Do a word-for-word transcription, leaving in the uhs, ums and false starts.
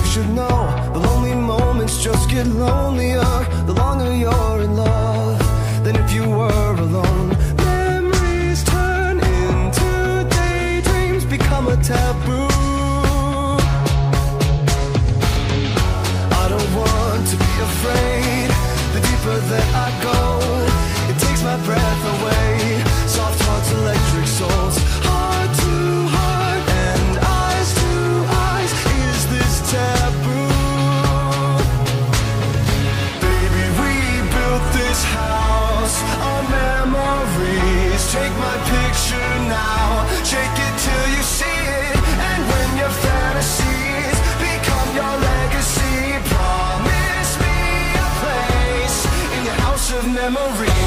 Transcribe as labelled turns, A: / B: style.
A: should know, the lonely moments just get lonelier the longer you're in love than if you were alone. Memories turn into daydreams, become a taboo. I don't want to be afraid. The deeper that I go, it takes my breath away. Soft hearts, electric souls, heart to heart and eyes to eyes. Is this taboo? Baby, we built this house on memories. Take my picture now, shake it till you see it. And when your fantasies become your legacy, promise me a place in your house of memories.